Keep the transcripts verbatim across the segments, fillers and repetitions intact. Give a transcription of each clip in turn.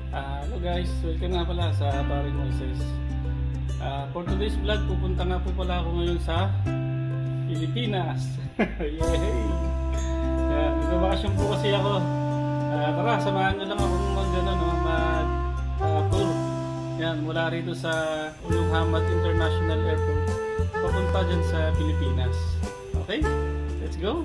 Uh, hello guys, welcome nga pala sa Pareng Moises. Uh, for today's vlog, pupunta nga po pala ako ngayon sa Pilipinas. Yay! Uh, Nagbabakasyon po kasi ako. Uh, tara, samahan nyo lang ako mag, ano, no, mag uh, tour. Yan, mula rito sa yung Hamad International Airport papunta dyan sa Pilipinas. Okay, let's go!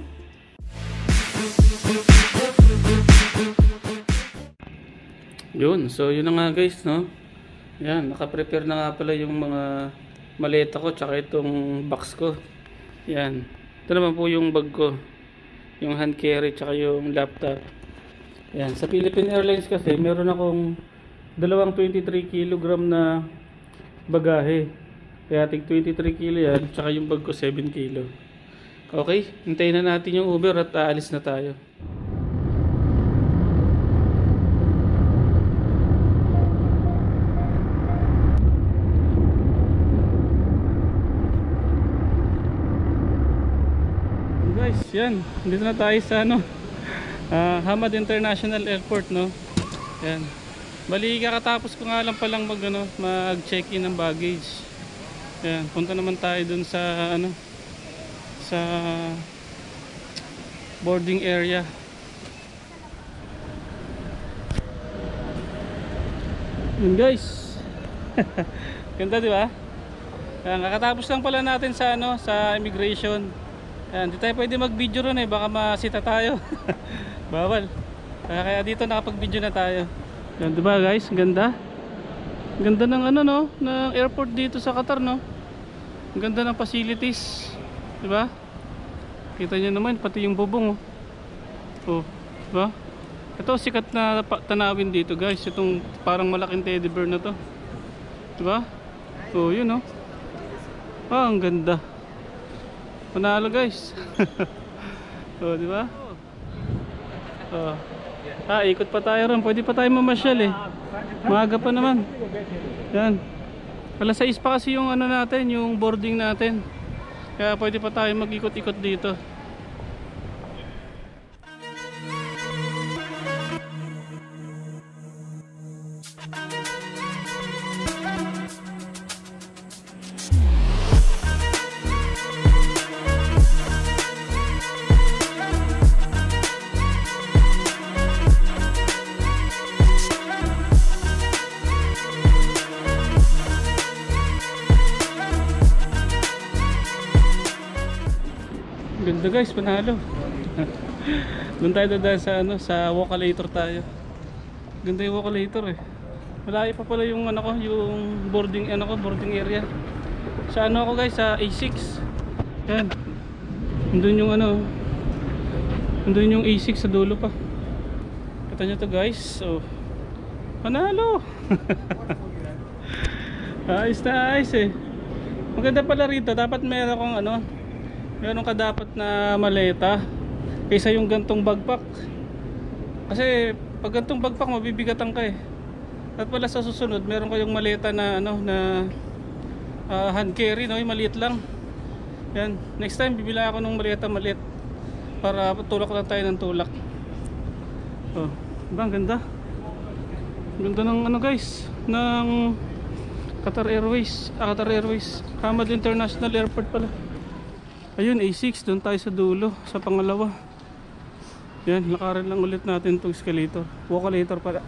Yun, so yun na nga guys, no? Yan, naka-prepare na nga pala yung mga maleta ko tsaka itong box ko. Yan, ito naman po yung bag ko, yung hand carry tsaka yung laptop. Yan, sa Philippine Airlines kasi meron akong dalawang twenty-three kilogram na bagahe. Kaya tig twenty-three kilo yan, tsaka yung bag ko seven kilo. Okay, hintayin na natin yung Uber at aalis na tayo. Yan, dito na tayo sa ano, uh, Hamad International Airport, no? Yan. Bali kakatapos ko nga lang palang mag ano, mag-check-in ng baggage. Yan, punta naman tayo dun sa ano, sa boarding area. Yun guys. Ganda, di ba? Yan, kakatapos lang pala natin sa ano, sa immigration. Ayan, di tayo pwede mag-video ron eh, baka masita tayo. Bawal. Kaya, kaya dito nakapag-video na tayo. Ayan, diba guys, ganda. Ganda ng ano, no, ng airport dito sa Qatar, no. Ganda ng facilities, diba? Kita nyo naman, pati yung bubong, oh. Oh, diba? Ito sikat na tanawin dito guys, itong parang malaking teddy bear na to, diba? Oh, yun, oh. Ah, ang ganda. Panalo guys. Oh, di ba? Oh. Ah, ikot pa tayo ron. Pwede pa tayo mamasyal eh. Maaga pa naman. Yan. alas sais pa kasi yung ano natin, yung boarding natin. Kaya pwede pa tayo mag-ikot-ikot dito. Ganda guys, panalo. Doon tayo dadaan sa ano, sa walk-a-lator tayo. Ganda yung walk-a-lator eh. Malayo pa pala yung ano ko, yung boarding ano ko, boarding area. Sa ano ako guys, sa A six. Yan. Nandun yung ano, nandun yung A six sa dulo pa. Kita nyo to guys. So, panalo. Ayos na ayos eh. Maganda pala rito, dapat meron akong ano, meron ka dapat na maleta kaysa yung gantong backpack. Kasi pag gantong backpack mabibigatan ka eh. At pala sa susunod meron kayong maleta na ano na uh, hand carry, no, yung maliit lang. Yan, next time bibila ako ng maleta maliit para tulak lang tayo ng tulak. Oh, diba ang ganda? Ganda ng ano guys, ng Qatar Airways, ah, Qatar Airways, Hamad International Airport pala. Ayun, A six, doon tayo sa dulo, sa pangalawa. Yan, lakarin lang ulit natin itong escalator. Walk-a-lator pala.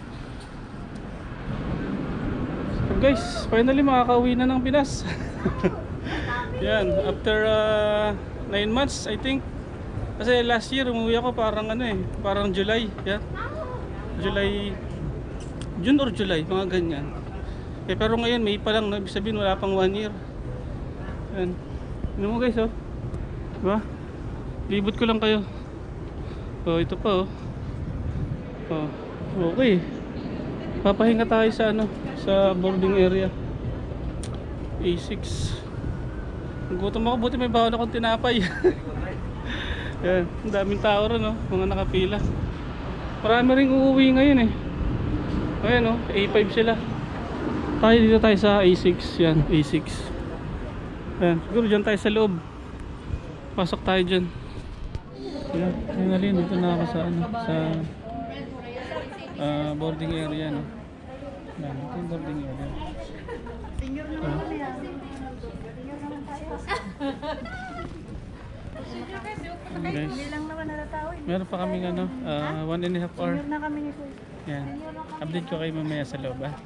So guys, finally makakauwi na ng Pinas. Yan, after nine uh, months, I think. Kasi last year, umuwi ako parang ano eh, parang July. Yan. July, June or July, mga ganyan. Eh, pero ngayon, May pa lang, no? Ibig sabihin, wala pang one year. Yan. Ano mo guys, oh, diba? Libot ko lang kayo. Oh, ito pa, oh. Oh, okay. Papahinga tayo sa ano, sa boarding area. A six. Nagutom ako, buti may bawal akong tinapay. Yan, ang daming tao rin, oh, mga nakapila. Marami ring uuwi ngayon eh. Ayan, oh, A five sila. Tayo dito tayo sa A six, yan, A six. Ayan, siguro dyan tayo sa loob. Pasok tayo dyan. Ayan, finally, dito na ako sa ano, sa uh, boarding area, no? Yan, ito yung boarding area. Senior naman Uh, kami yan. Senior naman tayo. guys, Hindi lang naman natatawid. meron pa kaming ano, uh, one and a half hour. Senior na kami ni Kuya. Yan. Update ko kayo mamaya sa loob, ha?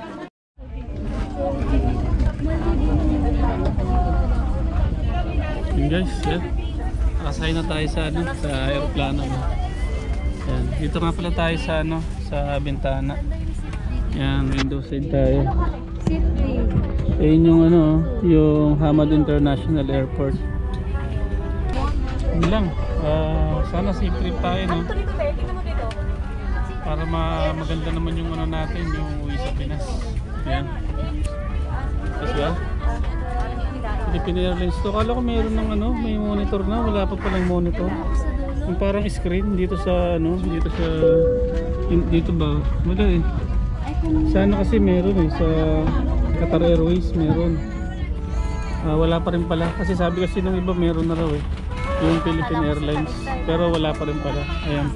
Yan guys, yan. Nakasakay na tayo sa ano, sa aeroplano. No? Yan. Dito nga pala tayo sa ano, sa bintana. Yan, window side tayo. Ayun yung ano, yung Hamad International Airport. Yun lang. Uh, sana safe trip tayo, no? Para ma maganda naman yung ano natin, yung uwi sa Pinas. Yan. As well. Philippine Airlines to. Kala ko mayroon ng ano, may monitor na. Wala pa palang monitor. Yung parang screen dito sa ano, dito sa dito ba? Wala eh. Sana kasi meron eh sa Qatar Airways meron. Uh, wala pa rin pala kasi sabi kasi nung iba meron na raw eh. Yung Philippine Airlines pero wala pa rin pala. Ayan.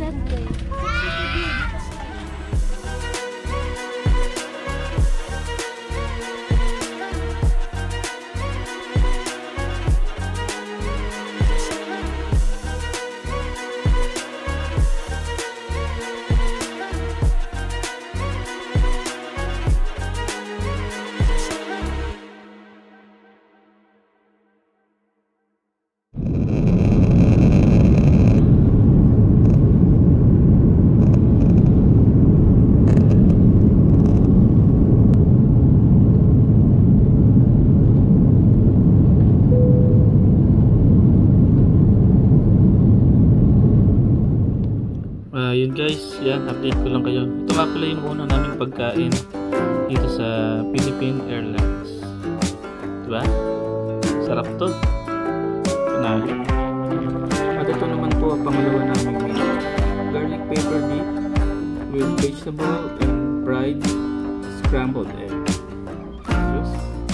Yun guys, yan, update ko lang kayo. Ito nga pala yung una naming pagkain dito sa Philippine Airlines. Diba? Sarap to. Panalo. At ito naman po ang pangalawa namin garlic pepper beef with vegetable and fried scrambled egg. Yes.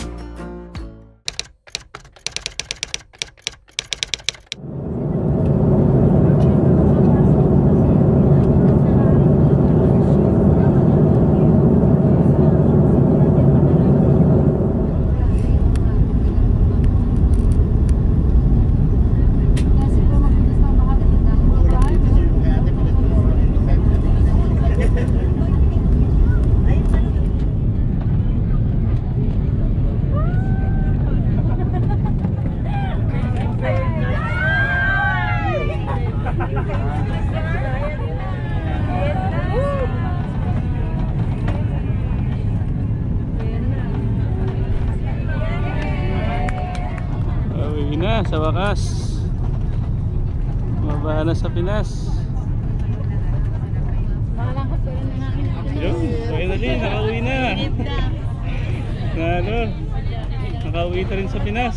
Sa wakas mababa na sa Pinas. Yun, finally nakauwi na na ano, nakauwi na rin sa Pinas.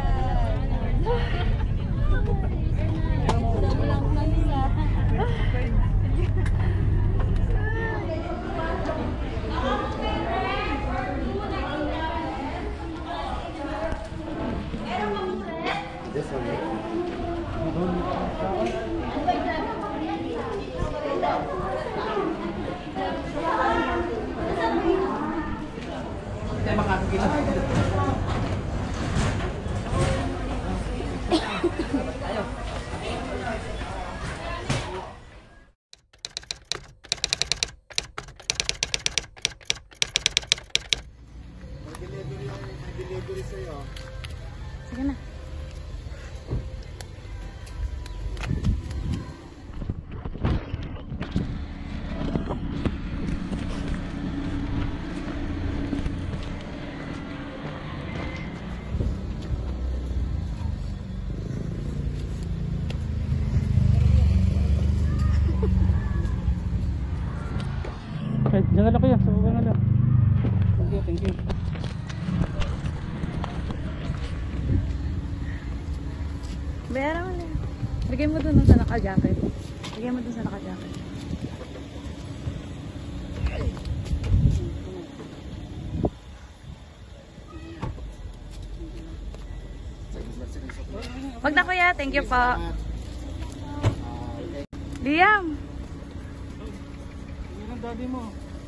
Sige na. Right, dyan na lang kayo, sa baba na lang. Thank you, thank you. Bayaran mo na. Bigay mo dun sa naka-jacket. Bigay mo dun sa naka-jacket. Wag na kuya, thank you po. Liam! daddy mo.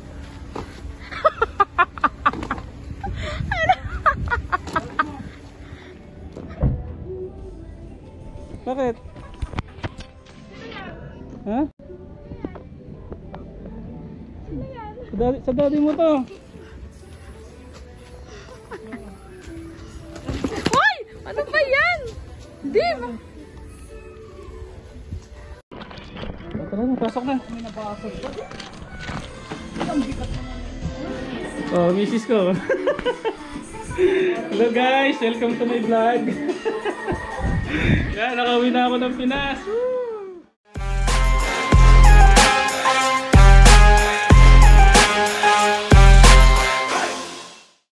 Bakit? Ha? Sa daddy, sa daddy mo to. Hoy! Ano ba yan? Di ba? Tara na, pasok na. Oh, misis ko. Hello guys, welcome to my vlog. Yan, nakauwi na ako ng Pinas. Woo!